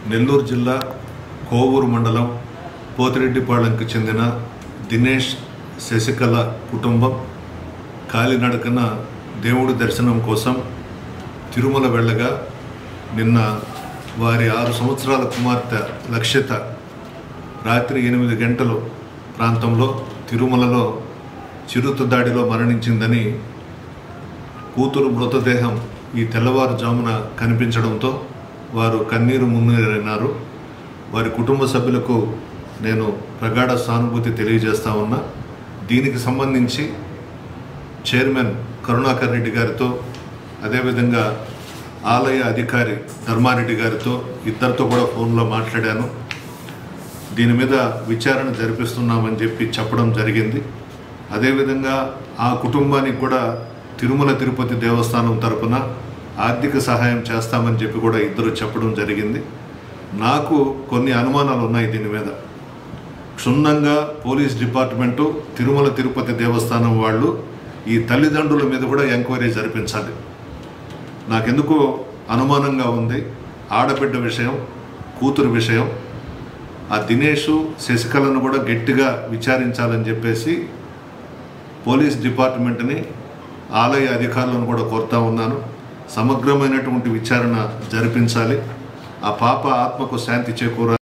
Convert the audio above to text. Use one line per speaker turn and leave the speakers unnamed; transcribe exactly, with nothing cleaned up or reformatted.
నెల్లూరు జిల్లా కోవూరు మండలం పోతిరెడ్డిపాళెంకు చెందిన దినేష్ శశికళ కుటుంబం కాలినడకన దేవుడి దర్శనం కోసం తిరుమల వెళ్ళగా నిన్న వారి ఆరు సంవత్సరాల కుమార్తె లక్షిత రాత్రి ఎనిమిది గంటల ప్రాంతంలో తిరుమలలో చిరుత దాడిలో మరణించిందని కూతురు మృతదేహం ఈ తెల్లవారుజామున కనిపించడంతో వారు కన్నీరు మున్నీరైనారు. వారి కుటుంబ సభ్యులకు నేను ప్రగాఢ సానుభూతి తెలియజేస్తా ఉన్నా. దీనికి సంబంధించి చైర్మన్ కరుణాకర్ రెడ్డి గారితో, అదేవిధంగా ఆలయ అధికారి ధర్మారెడ్డి గారితో ఇద్దరితో కూడా ఫోన్లో మాట్లాడాను. దీని మీద విచారణ జరిపిస్తున్నామని చెప్పి చెప్పడం జరిగింది. అదేవిధంగా ఆ కుటుంబానికి కూడా తిరుమల తిరుపతి దేవస్థానం తరపున ఆర్థిక సహాయం చేస్తామని చెప్పి కూడా ఇద్దరు చెప్పడం జరిగింది. నాకు కొన్ని అనుమానాలు ఉన్నాయి దీని మీద. క్షుణ్ణంగా పోలీస్ డిపార్ట్మెంటు, తిరుమల తిరుపతి దేవస్థానం వాళ్ళు ఈ తల్లిదండ్రుల మీద కూడా ఎంక్వైరీ జరిపించాలి. నాకెందుకో అనుమానంగా ఉంది. ఆడబిడ్డ విషయం, కూతురు విషయం, ఆ దినేష్ శశికళను కూడా గట్టిగా విచారించాలని చెప్పేసి పోలీస్ డిపార్ట్మెంట్ని, ఆలయ అధికారులను కూడా కోరుతా ఉన్నాను. సమగ్రమైనటువంటి విచారణ జరిపించాలి. ఆ పాప ఆత్మకు శాంతి చేకూరాలి.